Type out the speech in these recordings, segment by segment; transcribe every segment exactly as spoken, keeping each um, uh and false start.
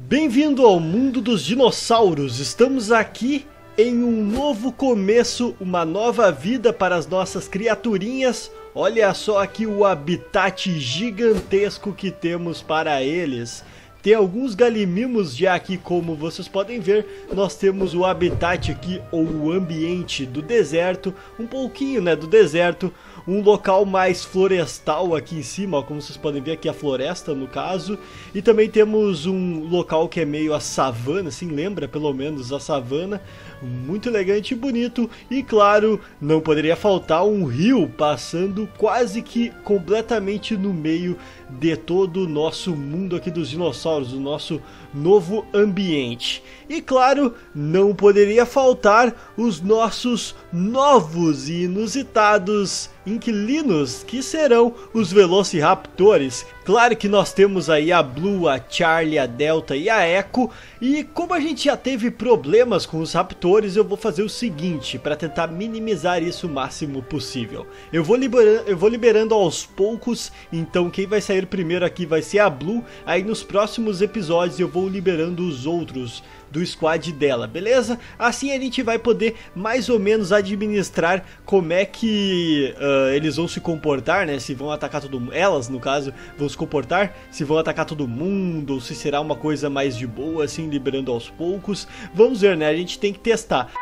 Bem-vindo ao mundo dos dinossauros. Estamos aqui em um novo começo, uma nova vida para as nossas criaturinhas. Olha só aqui o habitat gigantesco que temos para eles. Tem alguns galimimos já aqui, como vocês podem ver. Nós temos o habitat aqui, ou o ambiente do deserto, um pouquinho, né, do deserto. Um local mais florestal aqui em cima, ó, como vocês podem ver aqui a floresta no caso. E também temos um local que é meio a savana, assim, lembra pelo menos a savana. Muito elegante e bonito. E claro, não poderia faltar um rio passando quase que completamente no meio de todo o nosso mundo aqui dos dinossauros, o nosso novo ambiente. E claro, não poderia faltar os nossos novos e inusitados inquilinos, que serão os Velociraptores. Claro que nós temos aí a Blue, a Charlie, a Delta e a Echo. E como a gente já teve problemas com os raptores, eu vou fazer o seguinte, para tentar minimizar isso o máximo possível. Eu vou, liberando, eu vou liberando aos poucos, então quem vai sair primeiro aqui vai ser a Blue. Aí nos próximos episódios eu vou liberando os outros do squad dela, beleza? Assim a gente vai poder mais ou menos administrar como é que uh, eles vão se comportar, né? Se vão atacar todo mundo, elas no caso, vão se comportar, se vão atacar todo mundo, ou se será uma coisa mais de boa, assim, liberando aos poucos. Vamos ver, né? A gente tem que testar.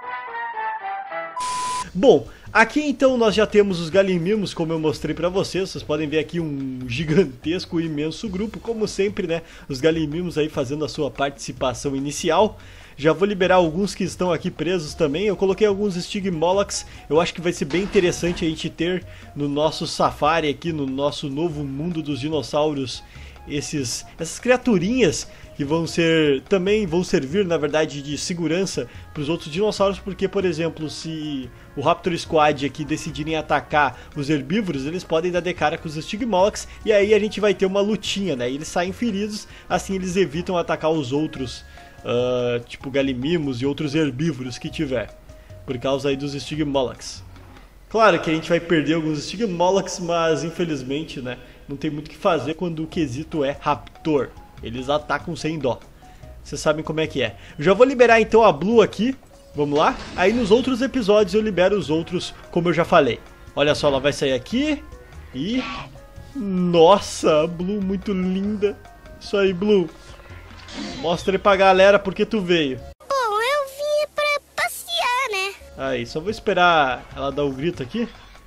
Bom, aqui então nós já temos os galimimos, como eu mostrei pra vocês. Vocês podem ver aqui um gigantesco, imenso grupo, como sempre, né? Os galimimos aí fazendo a sua participação inicial. Já vou liberar alguns que estão aqui presos também. Eu coloquei alguns Stygmolochs. Eu acho que vai ser bem interessante a gente ter no nosso safari aqui, no nosso novo mundo dos dinossauros, esses, essas criaturinhas que vão ser, também vão servir na verdade de segurança para os outros dinossauros, porque por exemplo, se o Raptor Squad aqui decidirem atacar os herbívoros, eles podem dar de cara com os Stygmolochs e aí a gente vai ter uma lutinha, né? E eles saem feridos, assim eles evitam atacar os outros, uh, tipo galimimos e outros herbívoros que tiver, por causa aí dos Stygmolochs. Claro que a gente vai perder alguns Stygmolochs, mas infelizmente, né, não tem muito o que fazer quando o quesito é Raptor. Eles atacam sem dó. Vocês sabem como é que é. Eu já vou liberar então a Blue aqui. Vamos lá? Aí nos outros episódios eu libero os outros, como eu já falei. Olha só, ela vai sair aqui. E... nossa, a Blue muito linda. Isso aí, Blue. Mostra aí pra galera porque tu veio. Bom, eu vim pra passear, né? Aí, só vou esperar ela dar o grito aqui.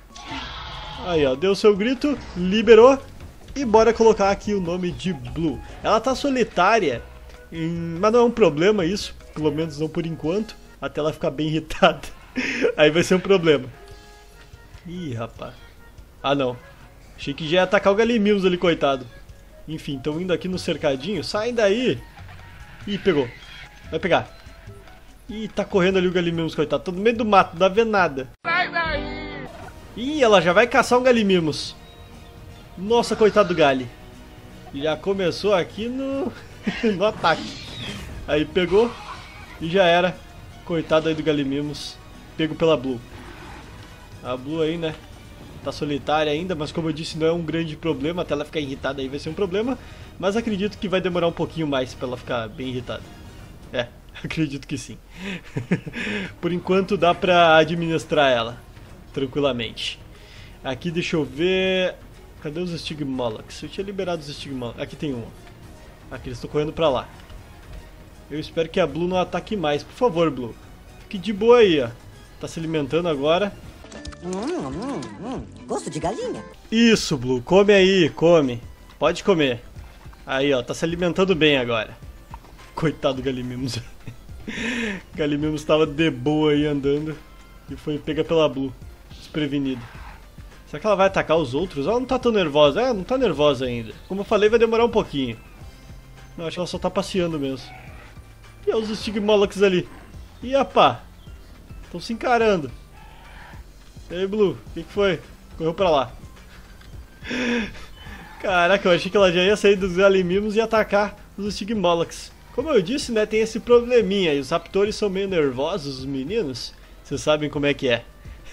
Aí, ó, deu o seu grito, liberou. E bora colocar aqui o nome de Blue. Ela tá solitária, mas não é um problema isso, pelo menos não por enquanto, até ela ficar bem irritada. Aí vai ser um problema. Ih, rapaz. Ah, não. Achei que já ia atacar o Galimimos ali, coitado. Enfim, estão indo aqui no cercadinho. Saem daí. Ih, pegou. Vai pegar. Ih, tá correndo ali o Galimimos, coitado. Tô no meio do mato, não dá pra ver nada. Sai daí! Ih, ela já vai caçar um Galimimos. Nossa, coitado do Gali. Já começou aqui no, no ataque. Aí pegou e já era. Coitado aí do Galimimos. Pego pela Blue. A Blue aí, né, tá solitária ainda, mas como eu disse, não é um grande problema. Até ela ficar irritada aí vai ser um problema. Mas acredito que vai demorar um pouquinho mais pra ela ficar bem irritada. É, acredito que sim. Por enquanto dá pra administrar ela tranquilamente. Aqui deixa eu ver... cadê os Stygmolochs? Eu tinha liberado os Stygmolochs. Aqui tem um. Aqui, eles estão correndo pra lá. Eu espero que a Blue não ataque mais. Por favor, Blue. Fique de boa aí, ó. Tá se alimentando agora. Hum, hum, hum. Gosto de galinha. Isso, Blue. Come aí, come. Pode comer. Aí, ó. Tá se alimentando bem agora. Coitado do Galimimos. Galimimos tava de boa aí andando. E foi pega pela Blue. Desprevenido. Será que ela vai atacar os outros? Ela não tá tão nervosa. É, não tá nervosa ainda. Como eu falei, vai demorar um pouquinho. Não, acho que ela só tá passeando mesmo. E olha os Stygmolochs ali. Ih, apá. Estão se encarando. E aí, Blue? O que, que foi? Correu pra lá. Caraca, eu achei que ela já ia sair dos Galimimos e atacar os Stygmolochs. Como eu disse, né, tem esse probleminha. E os raptores são meio nervosos, os meninos. Vocês sabem como é que é.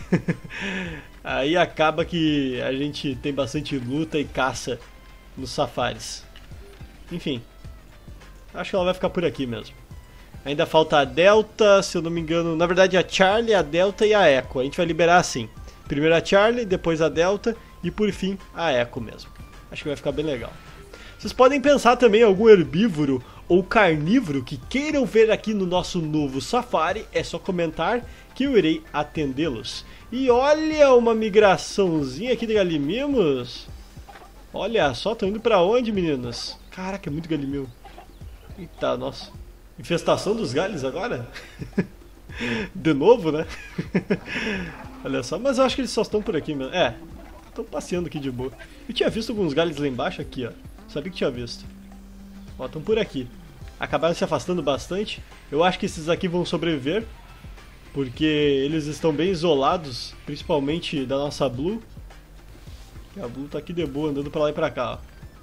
Aí acaba que a gente tem bastante luta e caça nos safaris. Enfim. Acho que ela vai ficar por aqui mesmo. Ainda falta a Delta, se eu não me engano. Na verdade a Charlie, a Delta e a Echo. A gente vai liberar assim. Primeiro a Charlie, depois a Delta e por fim a Echo mesmo. Acho que vai ficar bem legal. Vocês podem pensar também em algum herbívoro ou carnívoro que queiram ver aqui no nosso novo safari. É só comentar que eu irei atendê-los. E olha uma migraçãozinha aqui de galimimos. Olha só, estão indo pra onde, meninas? Caraca, é muito galimimo. Eita, nossa. Infestação dos galhos agora? De novo, né? Olha só, mas eu acho que eles só estão por aqui mesmo. É, estão passeando aqui de boa. Eu tinha visto alguns galhos lá embaixo aqui, ó. Sabia que tinha visto. Ó, estão por aqui. Acabaram se afastando bastante. Eu acho que esses aqui vão sobreviver, porque eles estão bem isolados, principalmente da nossa Blue. E a Blue tá aqui de boa, andando pra lá e pra cá, ó.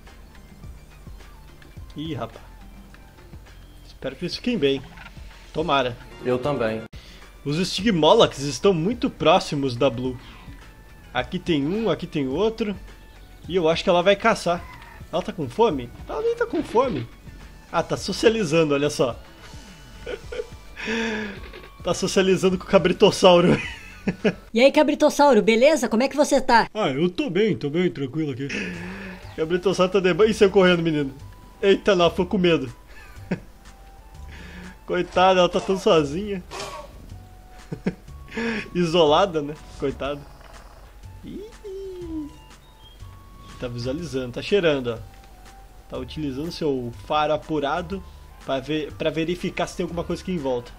Ih, rapaz. Espero que eles fiquem bem. Tomara. Eu também. Os Stigmolochs estão muito próximos da Blue. Aqui tem um, aqui tem outro. E eu acho que ela vai caçar. Ela tá com fome? Ela nem tá com fome. Ah, tá socializando, olha só. Tá socializando com o Cabritossauro. E aí, Cabritossauro, beleza? Como é que você tá? Ah, eu tô bem, tô bem, tranquilo aqui. Cabritossauro tá de banho. Ih, saiu correndo, menino. Eita, não, ficou com medo. Coitada, ela tá tão sozinha. Isolada, né? Coitada. Ih. Tá visualizando, tá cheirando, ó. Tá utilizando seu faro apurado pra, ver, pra verificar se tem alguma coisa aqui em volta.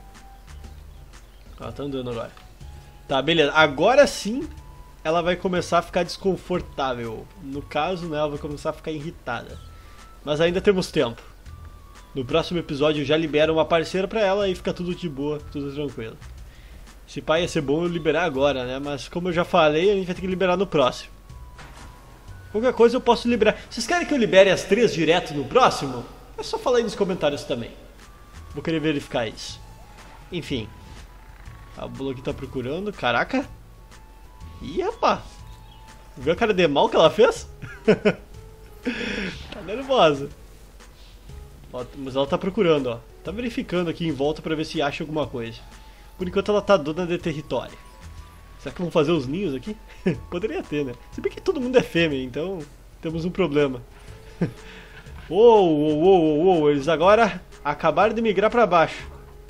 Ó, tá andando agora. Tá, beleza. Agora sim ela vai começar a ficar desconfortável. No caso, né, ela vai começar a ficar irritada. Mas ainda temos tempo. No próximo episódio eu já libero uma parceira pra ela e fica tudo de boa, tudo tranquilo. Esse pai ia ser bom eu liberar agora, né? Mas como eu já falei, a gente vai ter que liberar no próximo. Qualquer coisa eu posso liberar. Vocês querem que eu libere as três direto no próximo? É só falar aí nos comentários também. Vou querer verificar isso. Enfim. A Blue aqui tá procurando. Caraca. Ih, rapaz. Viu a cara de mal que ela fez? Tá nervosa. Ó, mas ela tá procurando, ó. Tá verificando aqui em volta pra ver se acha alguma coisa. Por enquanto ela tá dona de território. Será que vão fazer os ninhos aqui? Poderia ter, né? Se bem que todo mundo é fêmea, então temos um problema. Uou, uou, uou, uou, eles agora acabaram de migrar pra baixo.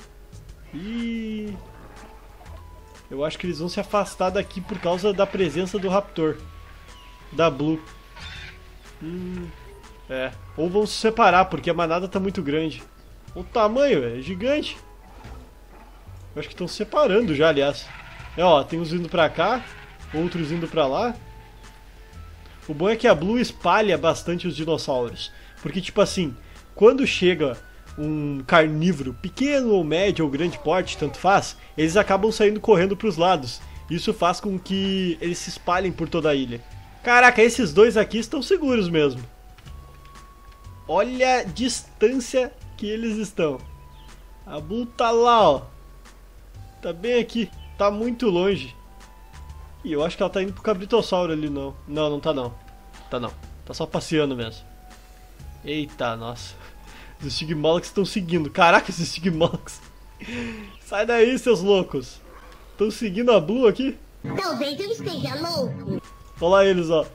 E eu acho que eles vão se afastar daqui por causa da presença do Raptor. Da Blue. Hum, é. Ou vão se separar, porque a manada tá muito grande. O tamanho, é gigante. Eu acho que estão se separando já, aliás. É, ó, tem uns indo pra cá, outros indo pra lá. O bom é que a Blue espalha bastante os dinossauros. Porque, tipo assim, quando chega um carnívoro pequeno ou médio ou grande porte, tanto faz, eles acabam saindo correndo pros lados. Isso faz com que eles se espalhem por toda a ilha. Caraca, esses dois aqui estão seguros mesmo. Olha a distância que eles estão. A Blue tá lá, ó. Tá bem aqui. Tá muito longe. E eu acho que ela tá indo pro Cabritossauro ali, não. Não, não tá não. Tá não. Tá só passeando mesmo. Eita, nossa. Os Stigmolochs estão seguindo. Caraca, esses Stigmolochs. Sai daí, seus loucos. Estão seguindo a Blue aqui. Talvez eu esteja louco. Olha lá eles, ó.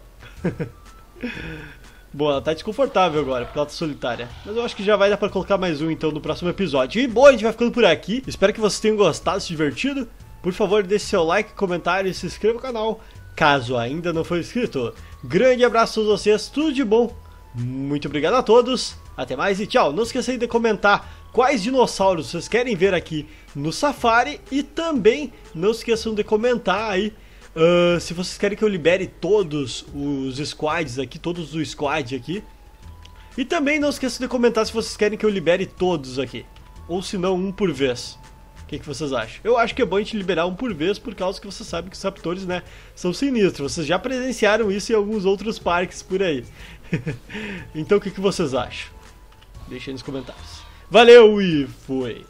Bom, ela tá desconfortável agora, porque ela tá solitária. Mas eu acho que já vai dar pra colocar mais um, então, no próximo episódio. E, bom, a gente vai ficando por aqui. Espero que vocês tenham gostado, se divertido. Por favor, deixe seu like, comentário e se inscreva no canal, caso ainda não for inscrito. Grande abraço a todos vocês, tudo de bom. Muito obrigado a todos. Até mais e tchau. Não esqueçam de comentar quais dinossauros vocês querem ver aqui no Safari. E também não esqueçam de comentar aí uh, se vocês querem que eu libere todos os squads aqui, todos os squad aqui. E também não esqueçam de comentar se vocês querem que eu libere todos aqui, ou se não, um por vez. O que, que vocês acham? Eu acho que é bom a gente liberar um por vez, por causa que você sabe que os raptores, né, são sinistros. Vocês já presenciaram isso em alguns outros parques por aí. Então o que, que vocês acham? Deixa aí nos comentários. Valeu e fui!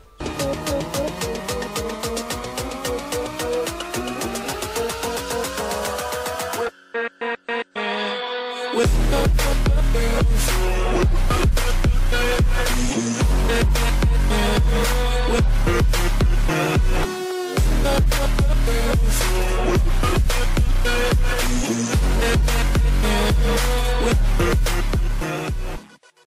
With Thank you.